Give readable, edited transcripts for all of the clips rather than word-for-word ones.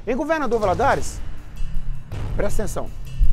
Em Governador Valadares, presta atenção,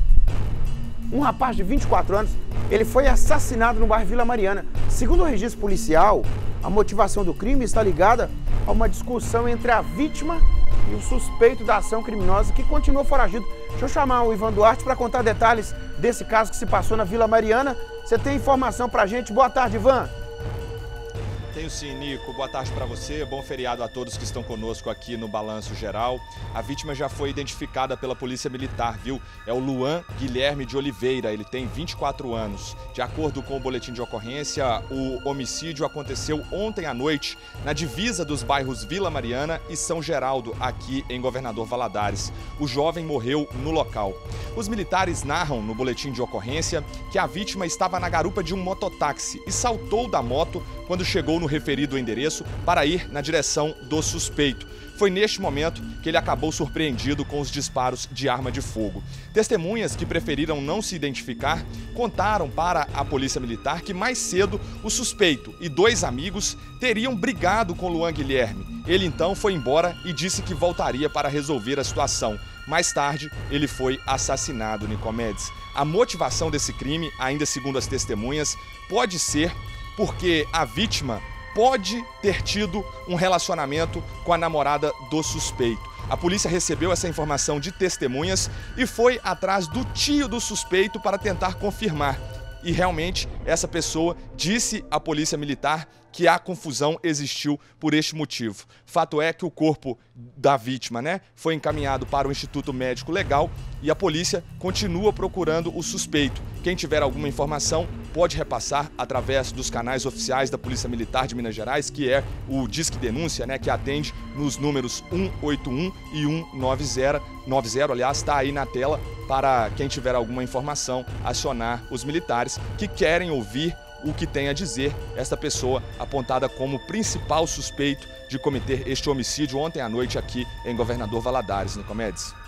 um rapaz de 24 anos, ele foi assassinado no bairro Vila Mariana. Segundo o registro policial, a motivação do crime está ligada a uma discussão entre a vítima e o suspeito da ação criminosa que continua foragido. Deixa eu chamar o Ivan Duarte para contar detalhes desse caso que se passou na Vila Mariana. Você tem informação pra gente? Boa tarde, Ivan. Tenho sim, Nico. Boa tarde para você. Bom feriado a todos que estão conosco aqui no Balanço Geral. A vítima já foi identificada pela Polícia Militar, viu? É o Luan Guilherme de Oliveira. Ele tem 24 anos. De acordo com o boletim de ocorrência, o homicídio aconteceu ontem à noite na divisa dos bairros Vila Mariana e São Geraldo, aqui em Governador Valadares. O jovem morreu no local. Os militares narram no boletim de ocorrência que a vítima estava na garupa de um mototáxi e saltou da moto quando chegou no referido endereço para ir na direção do suspeito. Foi neste momento que ele acabou surpreendido com os disparos de arma de fogo. Testemunhas que preferiram não se identificar contaram para a Polícia Militar que mais cedo o suspeito e dois amigos teriam brigado com Luan Guilherme. Ele então foi embora e disse que voltaria para resolver a situação. Mais tarde, ele foi assassinado, Nicomedes. A motivação desse crime, ainda segundo as testemunhas, pode ser porque a vítima pode ter tido um relacionamento com a namorada do suspeito. A polícia recebeu essa informação de testemunhas e foi atrás do tio do suspeito para tentar confirmar. E realmente essa pessoa disse à Polícia Militar que a confusão existiu por este motivo. Fato é que o corpo da vítima, foi encaminhado para o Instituto Médico Legal e a polícia continua procurando o suspeito. Quem tiver alguma informação pode repassar através dos canais oficiais da Polícia Militar de Minas Gerais, que é o Disque Denúncia, que atende nos números 181 e 190, aliás, está aí na tela para quem tiver alguma informação acionar os militares que querem ouvir o que tem a dizer esta pessoa apontada como principal suspeito de cometer este homicídio ontem à noite aqui em Governador Valadares, Nicomedes.